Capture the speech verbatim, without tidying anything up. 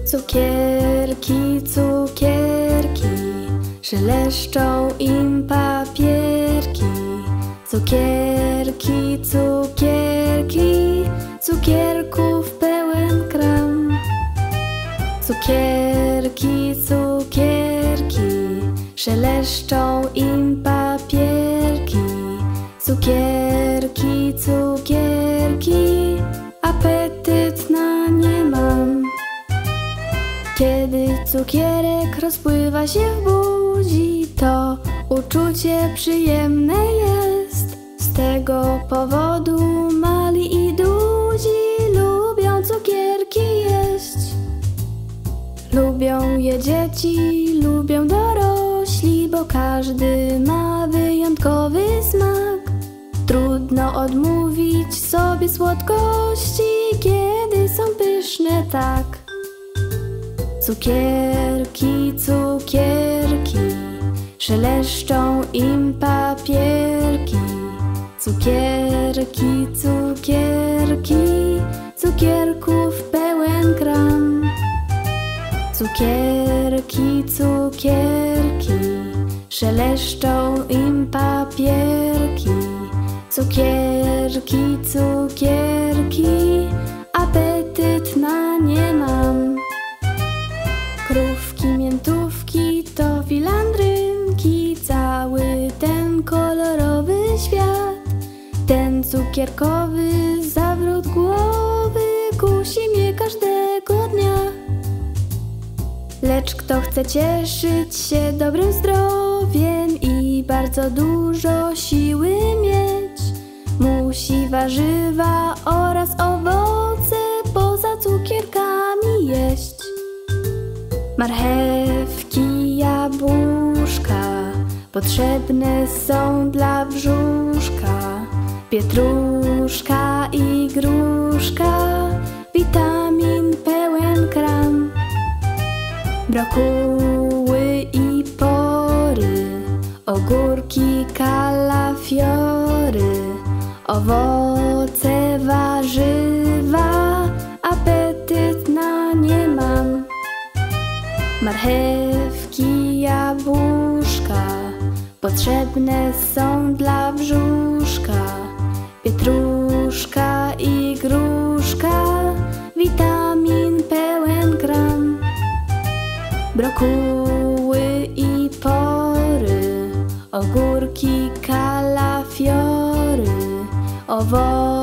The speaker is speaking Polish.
Cukierki, cukierki, szeleszczą im papierki. Cukierki, cukierki, cukierków pełen kram. Cukierki, cukierki, szeleszczą im papierki. Cukierki, cukierki, apetyt na nie mam. Kiedy cukierek rozpływa się w buzi, to uczucie przyjemne jest. Z tego powodu mali i duzi lubią cukierki jeść. Lubią je dzieci, lubią dorośli, bo każdy ma wyjątkowy smak. Trudno odmówić sobie słodkości, kiedy są pyszne tak. Cukierki, cukierki, szeleszczą im papierki. Cukierki, cukierki, cukierków pełen kram. Cukierki, cukierki, szeleszczą im papierki. Cukierki, cukierki, apetyt na nie mam. Krówki, miętówki to filandrynki, cały ten kolorowy świat. Ten cukierkowy zawrót głowy kusi mnie każdego dnia. Lecz kto chce cieszyć się dobrym zdrowiem i bardzo dużo siły mieć, musi warzywa oraz owoce poza cukierkami jeść. Marchewki, jabłuszka potrzebne są dla brzuszka. Pietruszka i gruszka, witamin pełen kram. Brokuły i pory, ogórki, kalafiory, owoce, warzywa, apetyt na nie mam. Marchewki, jabłuszka potrzebne są dla brzuszka. Pietruszka i gruszka, witamin pełen kram. Brokuły i pory, ogórki, kalafiory, owoce,